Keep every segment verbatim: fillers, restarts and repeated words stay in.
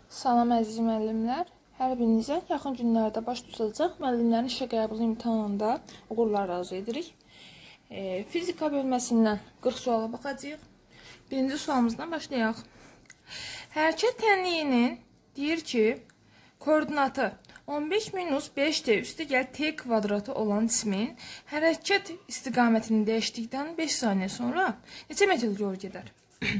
Salam əziz müəllimlər. Hər birinizə yaxın günlərdə baş tutacaq müəllimlərin işə qəbul imtahanında uğurlar arzu edirik. E, fizika bölməsindən qırx suala baxacağıq. Birinci sualımızdan başlayaq. Hərəkət tənliyinin deyir ki, koordinatı on beş minus beş t üstə gəl t kvadratı olan cismin hərəkət istiqamətini dəyişdikdən beş saniyə sonra neçə metr yol gedər?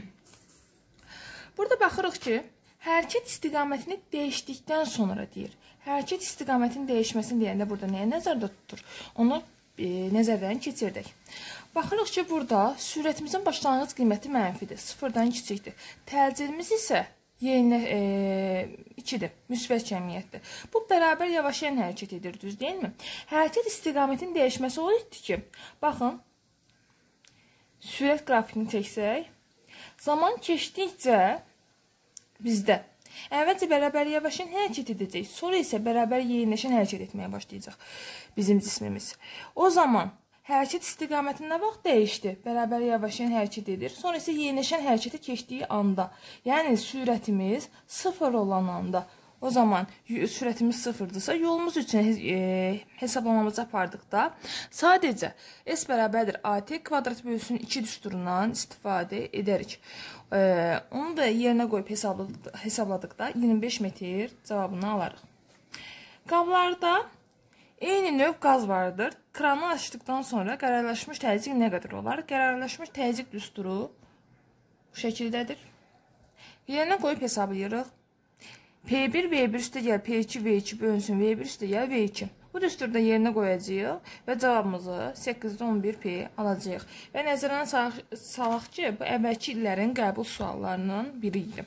Burada baxırıq ki, hərəkət istiqamətini dəyişdikdən sonra deyir. Hərəkət istiqamətinin dəyişməsini deyəndə burada nəyə nəzərdə tutur? Onu e, nəzərdən keçirdək. Baxırıq ki, burada sürətimizin başlanğıc qiyməti mənfidir, sıfırdan kiçikdir. Təcilimiz isə yeni e, ikidir, müsbət cəmiyyətdir. Bu, bərabər yavaşayan hərəkət edir, düz deyilmi? Hərəkət istiqamətinin dəyişməsi o idi ki, baxın, sürət qrafikini çəksək, zaman keçdikcə bizdə əvvəlcə bərabər yavaşayan hərəkət edəcək, sonra isə bərabər yeniləşən hərəkət etməyə başlayacaq bizim cismimiz. O zaman hərəkət istiqaməti nə vaxt dəyişdi? Bərabər yavaşayan hərəkət edir, sonra isə yeniləşən hərəkətə keçdiyi anda, yəni sürətimiz sıfır olan anda, o zaman sürətimiz sıfırdırsa, yolumuz üçün e, hesablamamızı apardıqda sadəcə S bərabərdir A T kvadrat bölünsün iki düsturundan istifadə edərik. E, onu da yerinə qoyub hesabladıqda, hesabladıqda iyirmi beş metr cavabını alarıq. Qablarda eyni növ qaz vardır. Kranı açdıqdan sonra qərarlaşmış təzyiq nə qədər olar? Qərarlaşmış təzyiq düsturu bu şəkildədir. Yerinə qoyub hesablayırıq. P bir V bir üstə gəl P iki V iki bölünsün V bir üstə gəl V iki. Bu düsturda yerinə qoyacağıq və cavabımızı səkkizdə on bir P alacağıq. Və nəzərən salaq ki, bu əvvəlki illərin qəbul suallarının biri idi.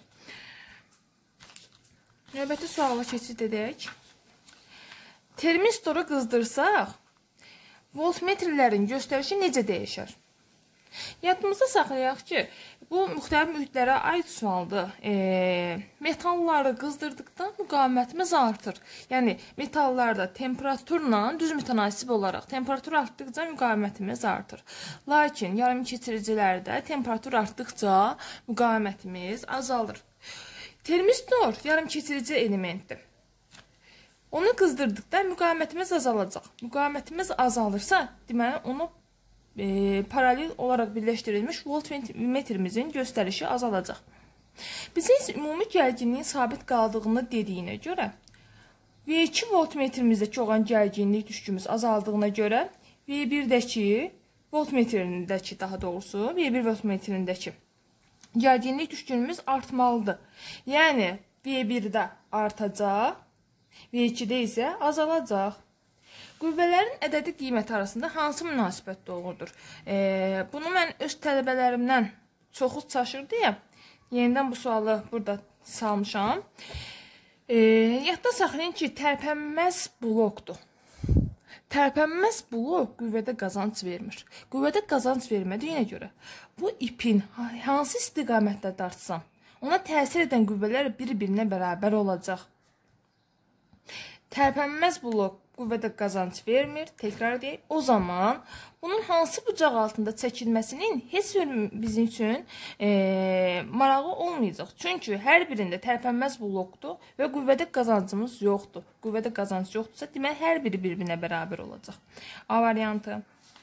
Növbəti suala keçid edək. Termistoru qızdırsaq, voltmetrlərin göstərişi necə dəyişər? Yadımızda saxlayaq ki, bu müxtəlif mühitlərə aid sualdır. E, metalları qızdırdıqda müqavimətimiz artır. Yəni, metallarda temperaturla düz mütənasib olaraq temperatur artdıqca müqavimətimiz artır. Lakin yarım keçiricilərdə temperatur artdıqca müqavimətimiz azalır. Termistor yarım keçirici elementdir. Onu qızdırdıqda müqavimətimiz azalacaq. Müqavimətimiz azalırsa, deməli, onu E, paralel olaraq birləşdirilmiş voltmetrimizin göstərişi azalacaq. Bizə isə ümumi gərginliyin sabit qaldığını dediyinə görə V iki voltmetrimizdəki olan gərginlik düşkümüz azaldığına görə V birdəki voltmetrindəki daha doğrusu V bir voltmetrindəki gərginlik düşkünümüz artmalıdır. Yəni V birdə artacaq, V ikidə isə azalacaq. Qüvvələrin ədədi qiyməti arasında hansı münasibət doğrudur? E, bunu mən öz tələbələrimdən çoxu çaşır deyə yenidən bu sualı burada salmışam. E, yadda saxlayın ki, tərpənməz blokdur. Tərpənməz blok qüvvədə qazanc vermir. Qüvvədə qazanc vermədiyinə görə bu ipin hansı istiqamətdə dartsam, ona təsir edən qüvvələr bir-birinə bərabər olacaq. Tərpənməz blok qüvvədə qazanc vermir, təkrar deyək. O zaman bunun hansı bucaq altında çəkilməsinin heç bizim üçün e, marağı olmayacaq. Çünki hər birində tərpənməz blokdur və qüvvədə qazancımız yoxdur. Qüvvədə qazanc yoxdursa, demək hər biri bir-birinə bərabər olacaq. A variantı.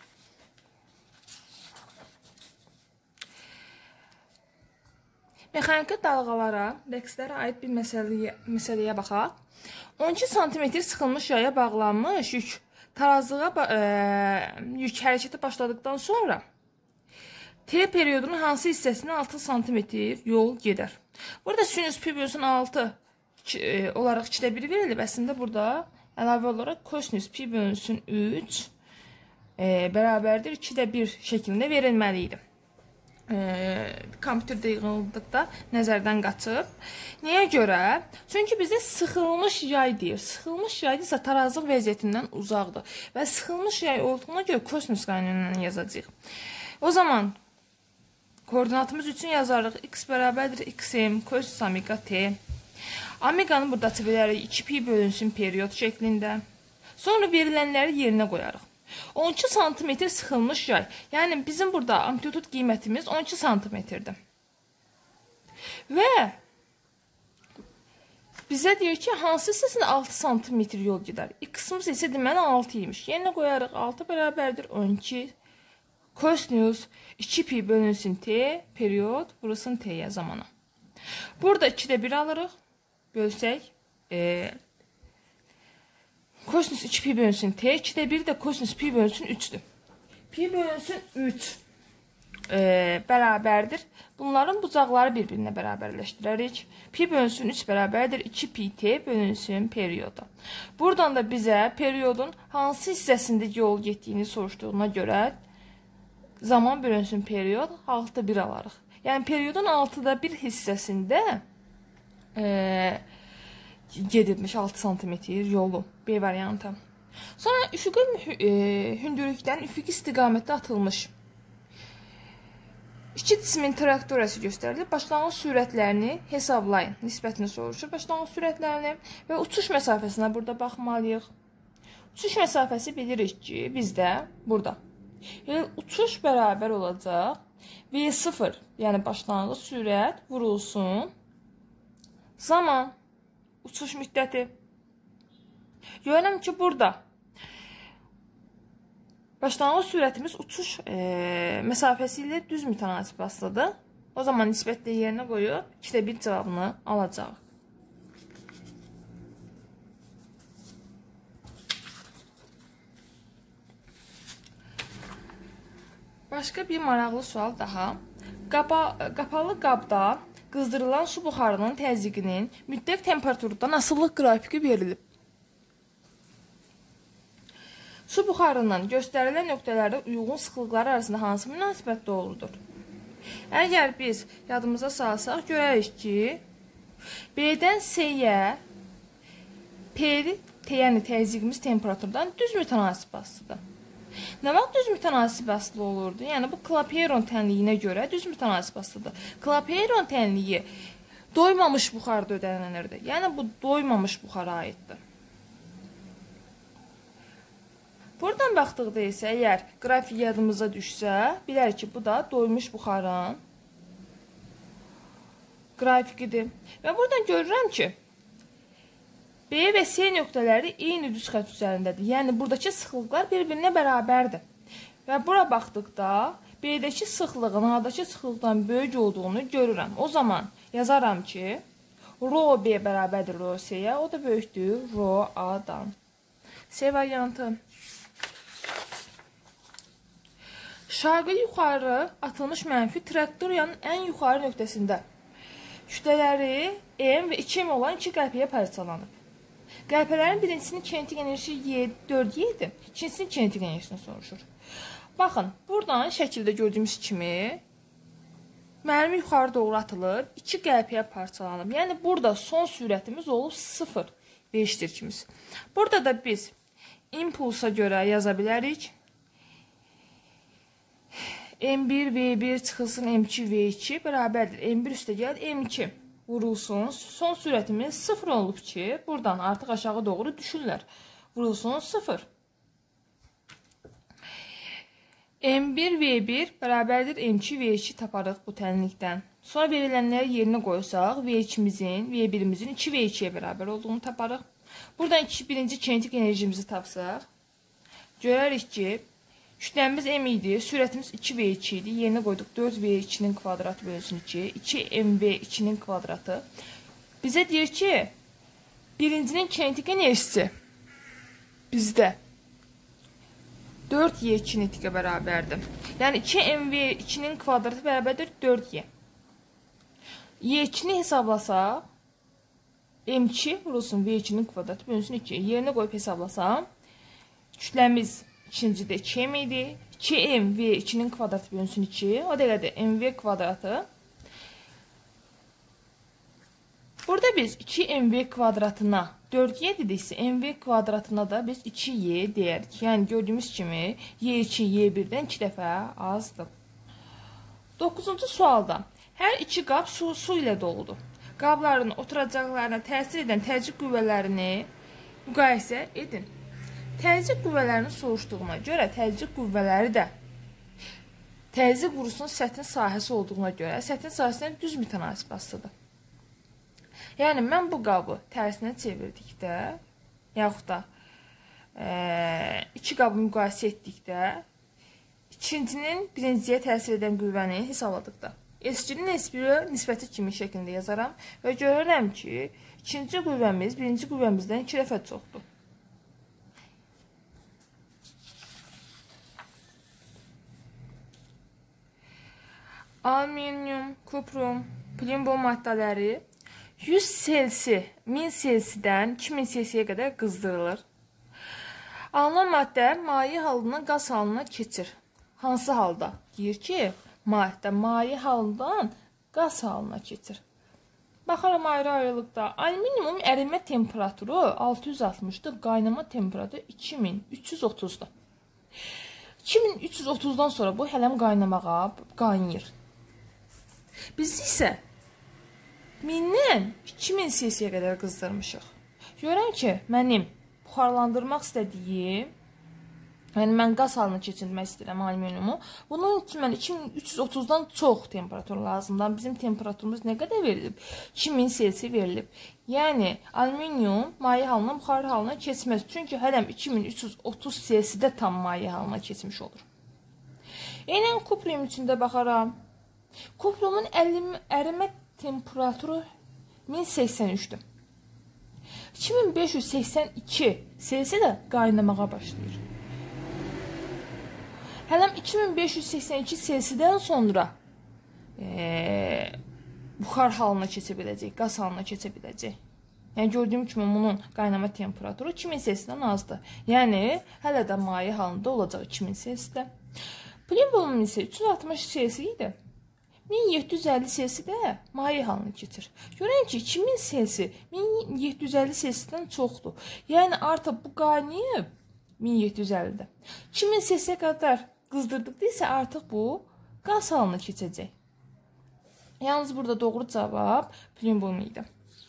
Mexaniki dalğalara, rəqslərə aid bir məsələyə, məsələyə baxaq. on iki santimetr sıxılmış yaya bağlanmış yük tarazlığa e, yük hərəkəti başladıqdan sonra T periyodunun hansı hissəsində altı santimetr yol gedər. Burada sinüs pi bölünsün altı e, olaraq ikidə bir verilib. Əslində burada əlavə olaraq kosinüs pi bölünsün üç e, bərabərdir ikidə bir şəklində verilməli idi. E, kompüterdə yığıldıqda nəzərdən qaçıb. Niyə görə? Çünki bizdə sıxılmış yay deyir. Sıxılmış yay isə tarazlıq vəziyyətindən uzaqdır. Və sıxılmış yay olduğuna görə kosinüs qaynağından yazacağıq. O zaman koordinatımız üçün yazarıq. X bərabərdir xm kosinüs omega t. Omeganı burada açı bilərik. iki pi bölünsün periyod şəklində. Sonra verilənləri yerinə qoyarıq. on iki santimetr sıxılmış yay. Yəni bizim burada amplitud qiymətimiz on iki santimetrdir. Və Bizə deyir ki, hansı hissəsində altı santimetr yol gedər? X-ımız isə deməli altı imiş. Yerinə qoyarıq altı bərabərdir on iki. Kosinus iki pi bölünsün t, periyod vurulsun t'yə zamana. Burada ikidə bir alırıq. Bölsək. E, kosinus iki pi bölünsün t, ikidə bir də kosinus pi bölünsün üçdür. Pi bölünsün üç e, bərabərdir. Bunların bucaqları bir-birinə bərabərləşdirərik. Pi bölünsün üç bərabərdir iki pi t bölünsün periyoda. Buradan da bizə periyodun hansı hissəsində yol getdiyini soruşduğuna görə zaman bölünsün periyod altıda bir alarıq. Yəni periyodun altıda bir hissəsində e, gedilmiş altı santimetr yolu B variantı. Sonra üfüqi e, hündürlükdən üfüqi istiqamətdə atılmış İki cismin trayektoriyası göstərilir. Başlanğıc sürətlərini hesablayın. Nisbətini soruşur. Başlanğıc sürətlərini və uçuş məsafəsinə burada baxmalıyıq. Uçuş məsafəsi bilirik ki, bizdə burada. Yəni, uçuş bərabər olacaq. V sıfır, yəni başlanğıc sürət vurulsun. Zaman, uçuş müddəti. Görürəm ki, burada. Başlanğıc sürətimiz uçuş e, məsafəsi ilə düz mütənasib asılıdır. O zaman nisbətlə yerinə qoyub ikidə bir cavabını alacaq. Başqa bir maraqlı sual daha. Qapa, qapalı qabda qızdırılan su buxarının təzyiqinin mütləq temperaturdan asılılıq qrafiki verilib. Su buxarından göstərilən nöqtələrdə uyğun sıxlıqları arasında hansı münasibət doğrudur? Əgər biz yadımıza salsaq, görərik ki, B-dən C-yə P, yəni təzyiqimiz temperaturdan düz mütənasib asılıdır. Nə vaxt düz mütənasib asılı olurdu? Yəni, bu Klapeyron tənliyinə görə düz mütənasib asılıdır. Klapeyron tənliyi doymamış buxarda ödənilirdi. Yəni, bu doymamış buxara aiddir. Buradan baxdıqda isə, əgər qrafik yadımıza düşsə, bilərik ki, bu da doymuş buxarın qrafikidir. Və buradan görürəm ki, B və C nöqtələri eyni düz xətt üzərindədir. Yəni, buradakı sıxlıqlar bir-birinə bərabərdir. Və bura baxdıqda, B-dəki sıxlığın A-dakı sıxlıqdan böyük olduğunu görürəm. O zaman yazaram ki, rho B bərabərdir rho C-yə, o da böyükdür rho A-dan. C variantı. Şarqı yuxarı atılmış mənfi trayektoriyanın ən yuxarı nöqtəsində kütlələri M və iki M olan iki qəlpəyə parçalanıb. Qəlpələrin birincisinin kinetik enerjisi dörd Y idi, ikincisinin kinetik enerjisini soruşur. Baxın, buradan şəkildə gördüyümüz kimi mərmi yuxarı doğru atılır, iki qəlpəyə parçalanıb. Yəni, burada son sürətimiz olub sıfır beşdir kimiz. Burada da biz impulsa görə yaza bilərik. M bir V bir çıxılsın M iki V iki bərabərdir. M bir üstə gəl, M iki vurulsun. Son sürətimiz sıfır olub ki, buradan artıq aşağı doğru düşürlər. Vurulsun sıfır. M bir V bir bərabərdir M iki V iki taparıq bu tənlikdən. Sonra verilənləri yerinə qoysaq, V ikimizin, V birimizin iki V ikiyə bərabər olduğunu taparıq. Buradan birinci kinetik enerjimizi tapsaq, görərik ki, kütləmiz M idi, sürətimiz iki V iki idi. Yerinə qoyduq dörd V ikinin kvadratı bölünsün iki. iki M V ikinin kvadratı. Bizə deyir ki, birincinin kinetik enerjisi bizdə dörd Y kinetikə bərabərdir. Yəni iki M V ikinin kvadratı bərabərdir dörd Y. Y ikini hesablasaq, M iki vurulsun V ikinin kvadratı bölünsün iki. Yerinə qoyub hesablasam, kütləmiz ikincidə iki M idi. iki M V ikinin kvadratı bölünsün iki. O dəqiqədə M V kvadratı. Burada biz iki M V kvadratına dörd Y dediksə, M V kvadratına da biz iki Y deyərik. Yəni gördüyümüz kimi Y iki Y birdən iki dəfə azdır. doqquzuncu sualda hər iki qab su, su ilə doludur. Qabların oturacaqlarına təsir edən təzyiq qüvvələrini müqayisə edin. Təzyiq qüvvələrini soruşduğuna görə təzyiq qüvvələri də təzyiq vurusunun sətin sahəsi olduğuna görə sətin sahəsindən düz mütənasib asılıdır. Yəni, mən bu qabı tərsinə çevirdikdə, yaxud da e, iki qabı müqayisə etdikdə, ikincinin birinciyə təsir edən qüvvəni hesabladıqda, S ikinin S birə nisbəti kimi şəklində yazaram və görürəm ki, ikinci qüvvəmiz birinci qüvvəmizdən iki dəfə çoxdur. Alüminium, kuprum, plimbom maddələri yüz selsi, min selsidən iki min selsiyə qədər qızdırılır. Alınan maddə maye halından qaz halına keçir. Hansı halda? Deyir ki, maddə maye halından qaz halına keçir. Baxaram ayrı-ayrılıqda. Alüminium ərimə temperaturu altı yüz altmışdır, qaynama temperaturu iki min üç yüz otuzdur. iki min üç yüz otuzdan sonra bu hələm qaynamağa qaynayır. Biz isə mindən iki min selsiyə qədər qızdırmışıq. Görəm ki, mənim buxarlandırmaq istədiyim, yəni mən qaz halına keçirmək istəyirəm alüminiumu. Bunun üçün mən iki min üç yüz otuzdan çox temperatur lazımdır. Bizim temperaturumuz nə qədər verilib? iki min selsi verilib. Yəni alüminium maye halına buxar halına keçməz. Çünki hələm iki min üç yüz otuz selsidə tam maye halına keçmiş olur. Eynən kuprum üçün də baxaram. Kuprumun ərimə temperaturu min səksən üçdür. iki min beş yüz səksən iki selsi də qaynamağa başlayır. Hələm iki min beş yüz səksən iki selsidən sonra e, buxar halına keçə biləcək, qaz halına keçə biləcək. Yəni gördüyüm kimi bunun qaynama temperaturu iki min selsidən azdır. Yəni hələ də maye halında olacaq iki min selsidə. Plimbomun isə üç yüz altmış selsi idi. min yeddi yüz əlli selsi də maye halına keçir. Görən ki, iki min selsi min yeddi yüz əlli selsidən çoxdur. Yəni artıq bu qaynayıb min yeddi yüz əllidə. iki min selsiyə qədər qızdırdıqda isə artıq bu qaz halına keçəcək. Yalnız burada doğru cavab plimbom idi.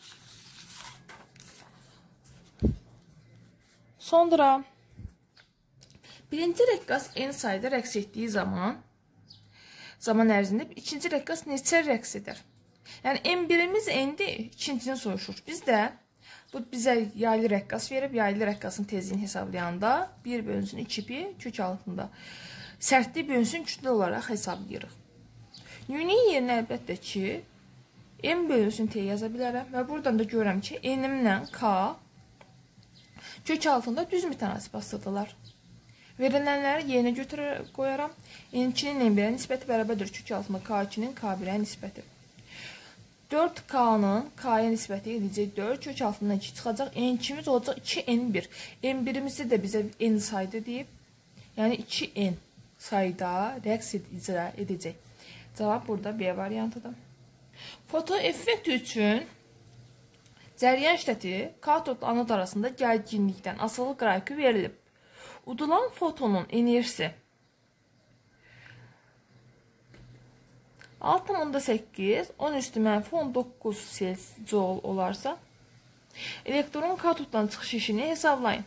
Sonra birinci rəqqas n sayda rəqs etdiyi zaman zaman ərzində ikinci rəqqas neçə rəqs edər? Yəni n birimiz n-dir, ikincini soruşur. Biz də bu bizə yaylı rəqqas verib, yaylı rəqqasın tezliyini hesablayanda bir bölünsün iki pi kök altında. Sərtliyi bölünsün kütlə olaraq hesablayırıq. Yüyünün yerinə əlbəttə ki, n bölünsün t yaza bilərəm və buradan da görürəm ki, n-imlə k kök altında düz mütənasib asıldılar. Verilənləri yerinə götürə qoyaram. n ikinin n birə nisbəti bərabərdir kök altında k ikinin k birə nisbəti. dörd k-nın k-ya nisbəti edəcək dörd, kök altından iki çıxacaq. n ikimiz olacaq iki n bir. n birimizi də bizə n sayda deyib. Yəni iki n sayda rəqs icra edəcək. Cavab burada B variantıdır. Foto effekt üçün cəryan şiddəti katodla anod arasında gərginlikdən asılı qrafikı verilib. Udulan fotonun enerjisi altı nöqtə səkkiz, on üstü mənfi on doqquz joule olarsa, elektron katoddan çıxış işini hesablayın.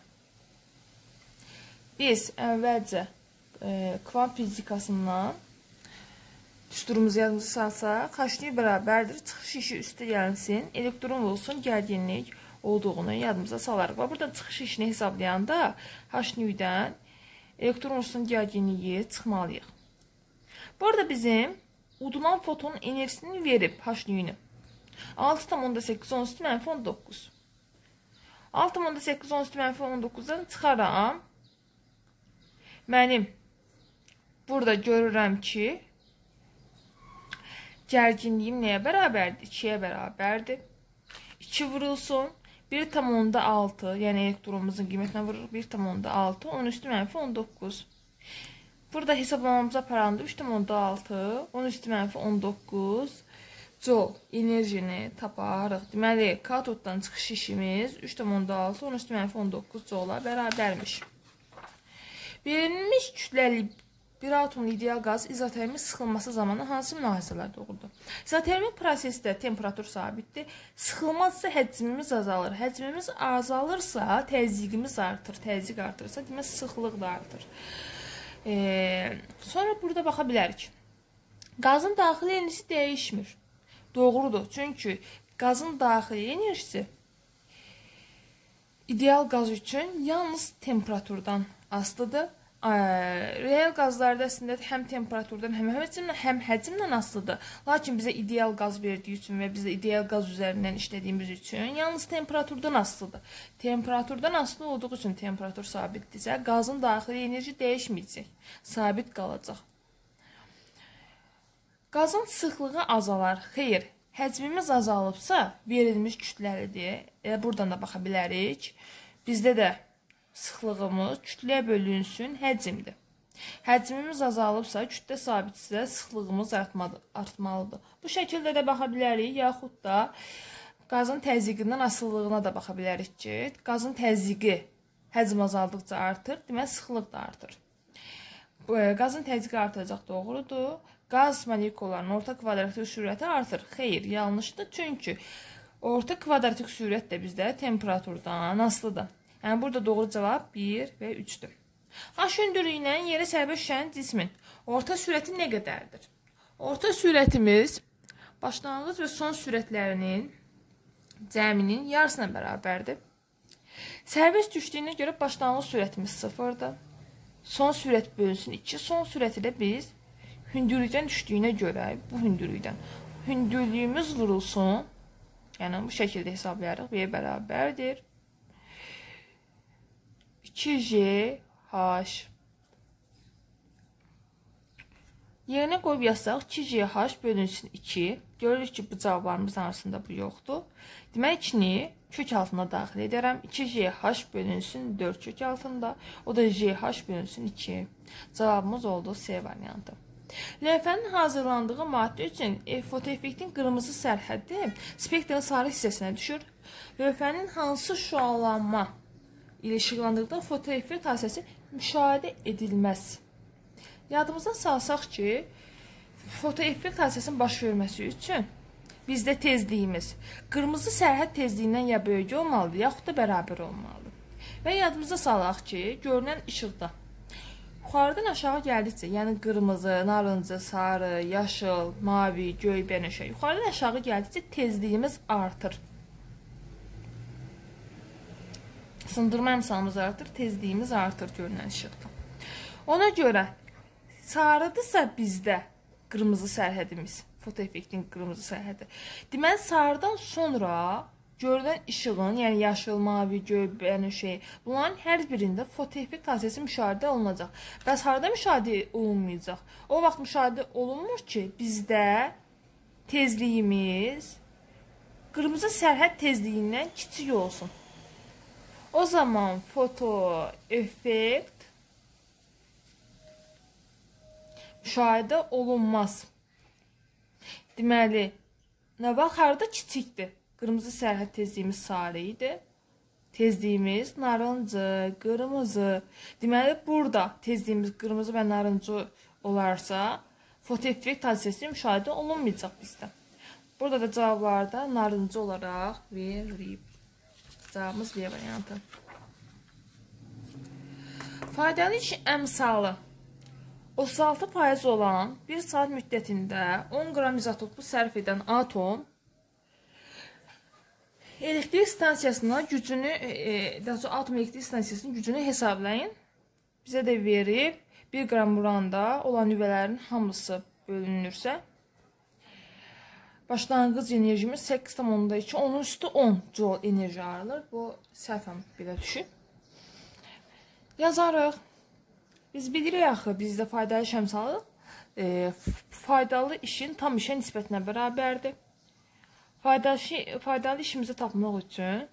Biz əvvəlcə e, kvant fizikasından düsturumuzu yadımıza salsaq, H bərabərdir, çıxış işi üstə gəlsin, elektron olsun, gərginlik olduğunu yadımıza salarıq. Və buradan çıxış işini hesablayanda H-dən elektron olsun gərginliyi çıxmalıyıq. Bu arada bizim udulan fotonun enerjisini verib H-ni. altı nöqtə səkkiz on üstü mənfi on doqquz. altı nöqtə səkkiz on üstü mənfi on doqquzdan çıxaram. Mənim burada görürəm ki, gərginliyim nəyə bərabərdir? ikiyə bərabərdir. iki vurulsun. bir tam onda altı, yəni elektronumuzun qiymətinə vururuq. bir tam onda altı, on üstü mənfi on doqquz. Burada hesablamamıza aparanda üç tam onda altı, on üstü mənfi on doqquz joule enerjini taparıq. Deməli, katoddan çıxış işimiz üç tam onda altı, on üstü mənfi on doqquz joule-a bərabərmiş. Verilmiş kütləli bir atomlu ideal qaz izotermik sıxılması zamanı hansı münasibətlər doğrudur? İzotermik prosesdə temperatur sabitdir. Sıxılmazsa həcmimiz azalır. Həcmimiz azalırsa təzyiqimiz artır. Təzyiq artırsa demək sıxlıq da artır. Ee, sonra burada baxa bilərik. Qazın daxili enerjisi dəyişmir. Doğrudur. Çünki qazın daxili enerjisi ideal qaz üçün yalnız temperaturdan asılıdır. Real qazlarda əslində həm temperaturdan, həm həcmdən, həm həcmdən asılıdır. Lakin bizə ideal qaz verdiyi üçün və bizə ideal qaz üzərindən işlədiyimiz üçün yalnız temperaturdan asılıdır. Temperaturdan asılı olduğu üçün temperatur sabitdirsə, qazın daxili enerji dəyişməyəcək, sabit qalacaq. Qazın sıxlığı azalar. Xeyr, həcmimiz azalıbsa verilmiş kütləlidir. Elə buradan da baxa bilərik. Bizdə də sıxlığımız kütləyə bölünsün həcmdir. Həcmimiz azalıbsa, kütlə sabitsə, sıxlığımız artmalıdır. Bu şəkildə də baxa bilərik, yaxud da qazın təzyiqindən asıllığına da baxa bilərik ki, qazın təzyiqi həcm azaldıqca artır, demək sıxlıq da artır. Qazın təzyiqi artacaq, doğrudur. Qaz molekularının orta kvadratik sürəti artır. Xeyr, yanlışdır. Çünki orta kvadratik sürət də bizdə temperaturdan asılıdır. Yəni, burada doğru cavab bir və üçdür. H hündürlüyü ilə yerə sərbəst şüşənin cismin orta sürəti nə qədərdir? Orta sürətimiz başlanğıc və son sürətlərinin cəminin yarısına bərabərdir. Sərbəst düşdüyünə görə başlanğıc sürətimiz sıfırdır. Son sürət bölünsün iki. Son sürəti də biz hündürlükdən düşdüyünə görə bu hündürlükdən hündürlüyümüz vurulsun. Yəni, bu şəkildə hesablayarıq. V bərabərdir. iki J H. Yerinə qoyub yazsaq, iki J H bölünsün iki. Görürük ki, bu cavablarımızın arasında bu yoxdur. Demək, ikini kök altına daxil edərəm. iki J H bölünsün dörd kök altında. O da J H bölünsün iki. Cavabımız oldu C variantı. Lövhənin hazırlandığı maddə üçün fotoeffektin qırmızı sərhəddi spektrin sarı hissəsinə düşür. Lövhənin hansı şüalanma ilə işıqlandırdıqda fotoeffekt hadisəsi müşahidə edilməz. Yadımıza salsaq ki, fotoeffekt hadisəsinin baş verməsi üçün bizdə tezliyimiz qırmızı sərhəd tezliyindən ya böyük olmalıdır, yaxud da bərabər olmalıdır. Və yadımıza salaq ki, görünən işıqda yuxarıdan aşağı gəldikcə, yəni qırmızı, narıncı, sarı, yaşıl, mavi, göy, bənövşə, yuxarıdan aşağı gəldikcə tezliyimiz artır. Sındırma əmsalımız artır, tezliyimiz artır görünən işıqda. Ona görə sarıdırsa bizdə qırmızı sərhədimiz, fotoeffektin qırmızı sərhədi. Deməli, sarıdan sonra görünən işığın, yəni yaşıl, mavi, göy, bənövşə, bunların hər birində fotoeffekt hadisəsi müşahidə olunacaq. Bəs harada müşahidə olunmayacaq? O vaxt müşahidə olunmur ki, bizdə tezliyimiz qırmızı sərhəd tezliyindən kiçik olsun. O zaman fotoeffekt müşahidə olunmaz. Deməli, nə vaxt harada kiçikdir? Qırmızı sərhəd tezliyimiz sarı idi. Tezliyimiz narıncı, qırmızı. Deməli, burada tezliyimiz qırmızı və narıncı olarsa, fotoeffekt hadisəsi müşahidə olunmayacaq bizdə. Burada da cavablarda narıncı olaraq verilib. Cavabımız B variantı. Faydalı iş əmsalı otuz altı faiz olan bir saat müddətində on qram izotopu sərf edən atom elektrik stansiyasına gücünü, e, daha sonra atom elektrik stansiyasının gücünü hesablayın. Bizə də verib bir qram uranda olan nüvələrin hamısı bölünürsə, başlanğıc enerjimiz səkkiz tam onda iki, onun üstü on joule enerji ayrılır. Bu səhvən belə düşün. Yazarıq. Biz bilirik axı, bizdə faydalı iş əmsalı e, faydalı işin tam işə nisbətinə bərabərdir. Faydalı, faydalı işimizi tapmaq üçün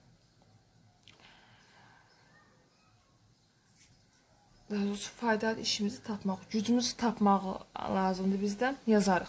daha doğrusu faydalı işimizi tapmaq, gücümüzü tapmaq lazımdır bizdən. Yazarıq.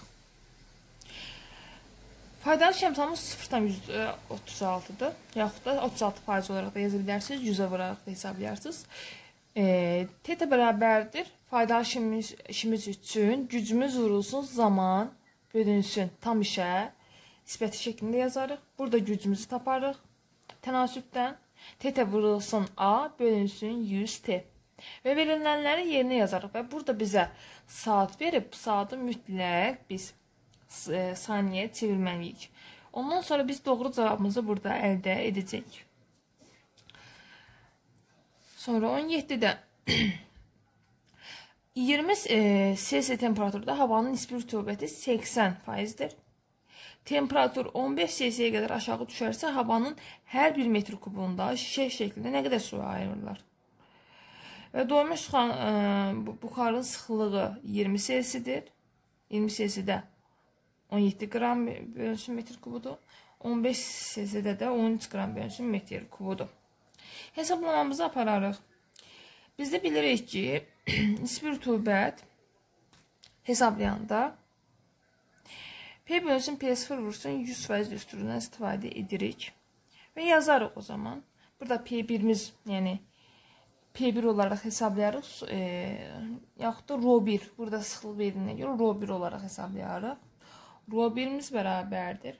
Faydalı iş əmsalımız sıfırdan yüz otuz altıdır. Yaxud da otuz altı faiz olaraq da yaza bilərsiniz, yüzə vuraraq da hesablayarsınız. E, Teta bərabərdir. Faydalı işimiz, işimiz üçün gücümüz vurulsun, zaman bölünsün tam işə nisbəti şəklində yazarıq. Burada gücümüzü taparıq. Tənasübdən teta vurulsun A bölünsün yüz T. Və verilənləri yerinə yazarıq. Və burada bizə saat verib, saatı mütləq biz e, saniyəyə çevirməliyik. Ondan sonra biz doğru cavabımızı burada əldə edəcəyik. Sonra on yeddidə iyirmi Selsi temperaturda havanın nisbi rütubəti səksən faizdir. Temperatur on beş Selsiyə qədər aşağı düşərsə, havanın hər bir metr kubunda şişə şəklində nə qədər su ayırırlar? Və doymuş buxarın sıxlığı iyirmi Selsidir. iyirmi Selsidə on yeddi qram bölünsün metr kubudur. on beş Selsidə də on üç qram bölünsün metr kubudur. Hesablamamızı apararıq. Biz də bilirik ki, nisbi rütubət hesablayanda P bölünsün P sıfır vursun yüz faiz düsturundan istifadə edirik. Və yazarıq o zaman. Burada P birimiz, yəni P bir olaraq hesablayarıq. E, yaxud da rho bir. Burada sıxlıq verilənə görə rho bir olaraq hesablayarıq. Rho birimiz bərabərdir.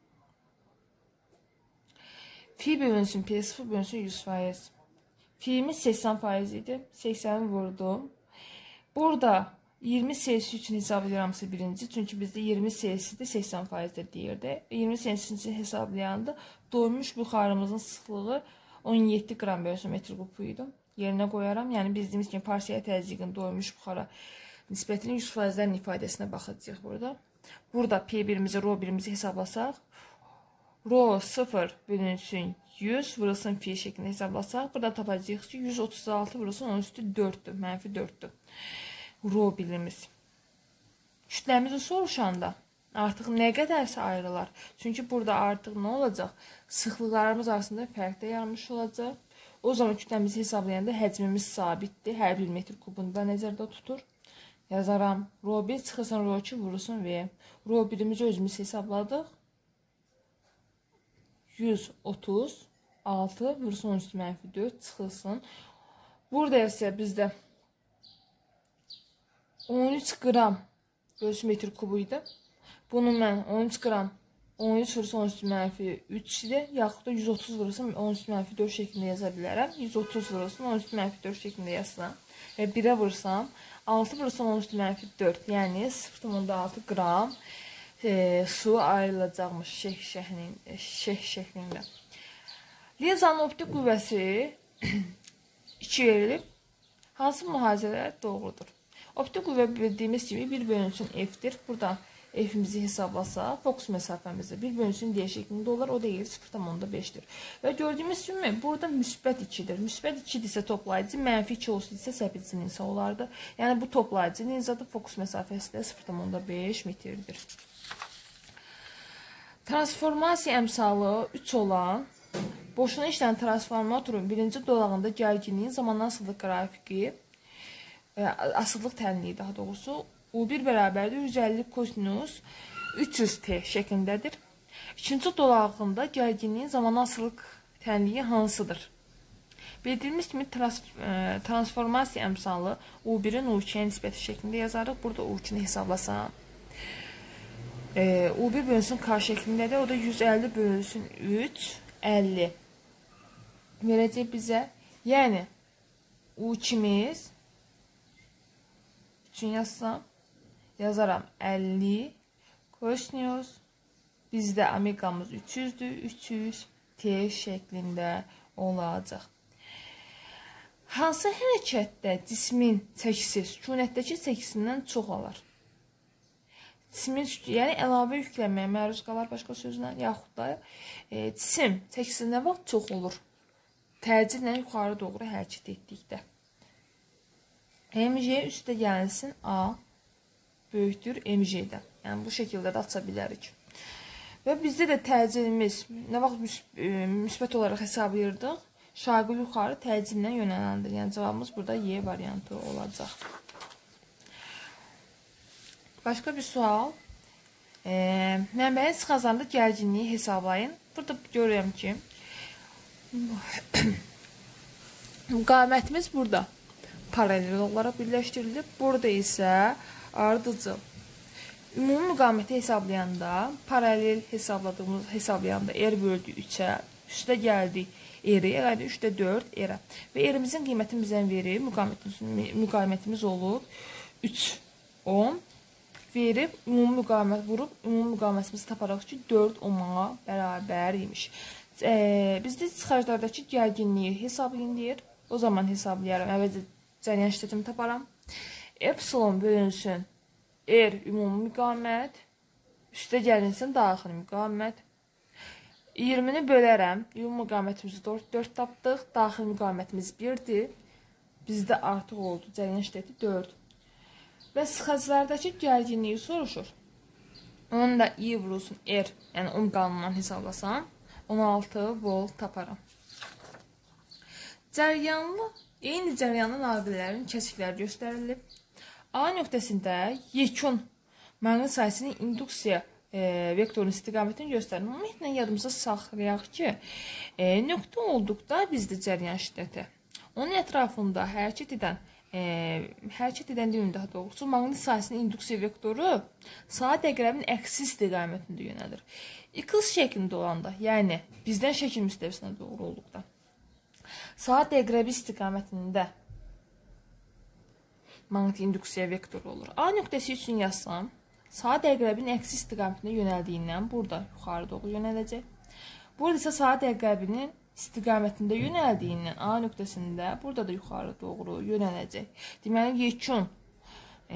Fi bölünsün P sıfır bölünsün yüz faiz. Fi'miz səksən faiz idi. səksəni vurdum. Burada iyirmi Selsi üçün hesablayıramsa birinci. Çünki bizdə iyirmi Selsidə səksən faizdir deyirdi. iyirmi Selsi üçün hesablayanda doymuş buxarımızın sıxlığı on yeddi qram bölünsün metr kubu idi. Yerinə qoyaram. Yəni bildiyimiz kimi parsiya təzyiqin doymuş buxara nisbətinin yüz faizlərin ifadəsinə baxacağıq burada. Burada P birimizi, rho birimizi hesablasaq, rho sıfır bölünsün yüz vurulsun fi şeklində hesablasaq, burada tapacağıq ki, yüz otuz altı vurulsun on üstü dörddür, mənfi dörddür. Rho birimiz. Kütləmizi soruşanda artıq nə qədərsə ayrılar. Çünki burada artıq nə olacaq? Sıxlıqlarımız arasında fərq də yaranmış olacaq. O zaman kütləmizi hesablayanda həcmimiz sabitdir. Hər bir metr kubunda nəzərdə tutur. Yazaram. Rho bir çıxırsan rho iki vurulsun V. Rho birimizi özümüz hesabladıq. yüz otuz altı vurulsun on üstü mənfi dörd çıxılsın. Burada isə bizdə on üç qram bölünsün metr kubu idi. Bunu mən on üç qram on üç vurulsun on üstü mənfi üç idi. Yaxud da yüz otuz vurulsun on üstü mənfi dörd şeklində yaza bilərəm. yüz otuz vurulsun on üstü mənfi dörd şeklində yazsam. Və birə vursam altı vurulsun on üstü mənfi dörd. Yəni sıfır nöqtə altı qram e, su ayrılacaqmış şeh, şehlin, şeh şeklində. Linzanın optik qüvvəsi iki verilib. Hansı mühazirələr doğrudur? Optik qüvvə bildiyimiz kimi bir bölünsün F'dir. Burada F'imizi hesablasaq, fokus məsafəmizdə bir bölünsün D şeklində olar. O da yeri sıfır nöqtə beşdir. Və gördüyümüz kimi burada müsbət ikidir. Müsbət ikidirsə toplayıcı, mənfi iki olsaydı səpicisi linza olardı. Yəni bu toplayıcı linzadır. Fokus məsafəsi də sıfır nöqtə beş metrdir. Transformasiya əmsalı üç olan boşuna işlənən transformatorun birinci dolağında gərginliyin zamanlansızlıq qrafiki, e, asıllıq tənliyi daha doğrusu U bir bərabərdir yüz əlli kosinus üç yüz T şəklindədir. İkinci dolağında gərginliyin zamanlansızlıq tənliyi hansıdır? Bildiğimiz kimi trans, e, transformasiya əmsalı U birin U ikiyə nisbəti şəklində yazarıq. Burada U ikini hesablasam. E, U bir bölünsün K şəklindədir. O da yüz əlli bölünsün üç, əlli. Verəcək bizə. Yəni U ikimiz üçün yazsam. Yazaram əlli kosinus. Bizdə omegamız üç yüzdür. üç yüz T şəklində olacaq. Hansı hərəkətdə cismin çəkisi sükunətdəki çəkisindən çox olar? Cismin, yəni əlavə yükləməyə məruz qalar başqa sözlə, yaxud da e, cisim çəkisi nə vaxt çox olur? Təcillə yuxarı doğru hərəkət etdikdə. M J üstə gəlsin A böyükdür M J-dən. Yəni bu şəkildə də aça bilərik. Və bizdə də təcilimiz nə vaxt müsbət olaraq hesablayırdıq? Şaqil yuxarı təcillə yönələndir. Yəni cavabımız burada Y variantı olacaq. Başqa bir sual. E, mənbəyin sıxazanda gərginliyi hesablayın. Burada görürəm ki müqavimətimiz burada paralel olaraq birləşdirilib. Burada isə ardıcıl. Ümumi müqaviməti hesablayanda, paralel hesabladığımız hesablayanda R böldü üçə, üstə gəldi R-i, elədi üçdə dörd R-ə. Və R-imizin qiymətini bizdən verir, müqavimətimiz, müqavimətimiz olur üç, on. verib, ümumi müqavimət vurub, ümumi müqavimətimizi taparaq ki, dörd ohma bərabər imiş. E, bizdə xərclərdəki gərginliyi hesablayın deyir. O zaman hesablayaram, əvvəlcə cəryan şiddətimi taparam. Epsilon bölünsün R ümumi müqavimət, üstə gəlinsin daxili müqavimət. iyirmini bölərəm, ümumi müqavimətimizi dörd tapdıq, daxili müqavimətimiz birdir. Bizdə artıq oldu, cəryan şiddəti dörd. Və sıxaclardakı gərginliyi soruşur. Onu da I vurulsun R, yəni ohm qanunundan hesablasam, on altı volt taparam. Cəryanlı, eyni cəryanlı naqillərin kəsikləri göstərilib. A nöqtəsində yekun məqnət sayəsinin induksiya e, vektorun istiqamətini göstərir. Ümumiyyətlə, yadımıza saxlayaq ki, e, nöqtə olduqda bizdə cəryan şiddəti. Onun ətrafında hərəkət edən, e, hərəkət edən deyim daha doğrusu, məqnət sayəsinin induksiya vektoru saat əqrəbin əksi istiqamətində yönəlir. X şəklində olanda, yəni bizdən şəkil müstəvisinə doğru olduqda, saat əqrəbi istiqamətində maqnit induksiya vektoru olur. A nöqtəsi üçün yazsam, saat əqrəbin əksi istiqamətində yönəldiyindən burada yuxarı doğru yönələcək. Burada isə saat əqrəbinin istiqamətində yönəldiyindən A nöqtəsində burada da yuxarı doğru yönələcək. Deməli, yekun e,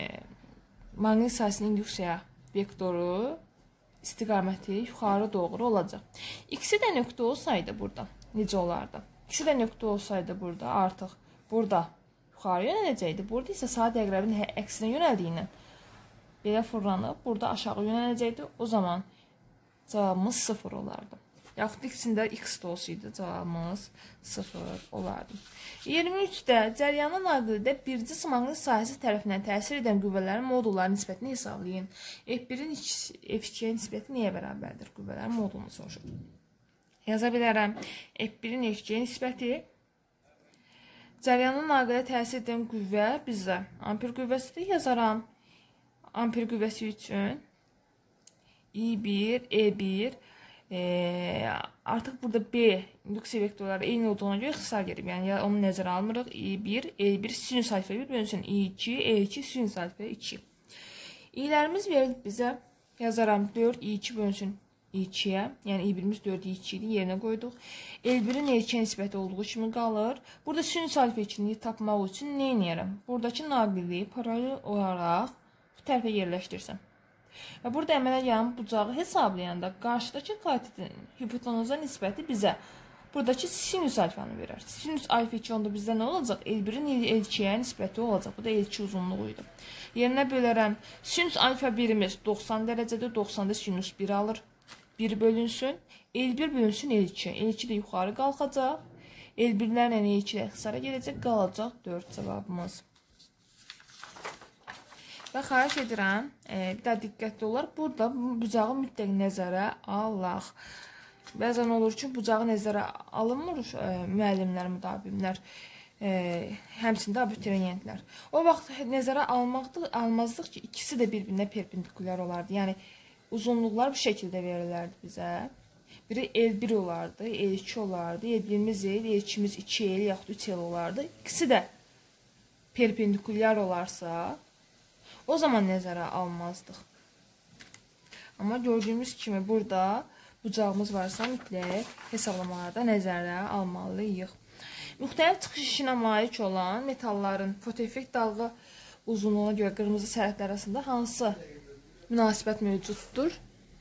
maqnit sayəsinin induksiya vektoru istiqaməti yuxarı doğru olacaq. İkisi də nöqtə olsaydı burada necə olardı? İkisi də nöqtə olsaydı burada artıq burada yuxarı yönələcəkdi. Burada isə saat əqrəbinin əksinə yönəldiyindən belə fırlanıb, burada aşağı yönələcəkdi. O zaman cavabımız sıfır olardı. Yaxud ikisində X də olsaydı cavabımız sıfır olardı. iyirmi üçdə cəryanlı naqildə bir cis maqnit sahəsi tərəfindən təsir edən qüvvələrin modulları nisbətini hesablayın. F birin F ikiyə nisbəti nəyə bərabərdir? Qüvvələrin modulunu soruşur. Yaza bilərəm. F birin F ikiyə nisbəti cəryanlı naqilə təsir edən qüvvə bizdə amper qüvvəsidir. Yazaram. Amper qüvvəsi üçün I bir, E bir e, artıq burada B induksiya vektorları eyni olduğuna görə ixtisar gedib. Yəni onu nəzərə almırıq. I bir, E bir sinüs alfa bir bölünsün I iki, E iki sinüs alfa iki. İ'lərimiz verilib bizə. Yazaram dörd I iki bölünsün I ikiyə. Yəni I birimiz dörd I iki idi, yerinə qoyduq. L birin E ikiyə nisbəti olduğu kimi qalır. Burada sinüs alfa ikini tapmaq üçün nə edərəm? Buradakı naqilliyi paralel olaraq bu tərəfə yerləşdirsəm. Və burada əmələ gələn bucağı hesablayanda qarşıdakı katetin hipotenuza nisbəti bizə buradakı sinüs alfanı verər. Sinüs alfa iki onda bizdə nə olacaq? L birin L ikiyə nisbəti olacaq. Bu da L iki uzunluğu idi. Yerinə bölərəm. Sinüs alfa birimiz doxsan dərəcədə, doxsanda sinüs bir alır. bir bölünsün. L bir bölünsün L iki. L iki də yuxarı qalxacaq. L birlərlə L iki də ixtisara gedəcək. Qalacaq dörd cavabımız. Və xahiş edirəm, e, bir daha diqqətli olar. Burada bucağı mütləq nəzərə alaq. Bəzən olur ki, bucağı nəzərə alınmır e, müəllimlər, müdavimlər, e, həmçində abituriyentlər. O vaxt nəzərə almaqdır, almazdıq ki, ikisi də bir-birinə perpendikulyar olardı. Yəni, uzunluqlar bu şəkildə verilərdi bizə. Biri L bir olardı, L iki olardı, L birimiz L, L ikimiz iki L, yaxud üç L olardı. İkisi də perpendikulyar olarsa, o zaman nəzərə almazdıq. Amma gördüyümüz kimi burada bucağımız varsa mütləq hesablamalarda nəzərə almalıyıq. Müxtəlif çıxış işinə malik olan metalların fotoeffekt dalğa uzunluğuna görə qırmızı sərhədlər arasında hansı münasibət mövcuddur?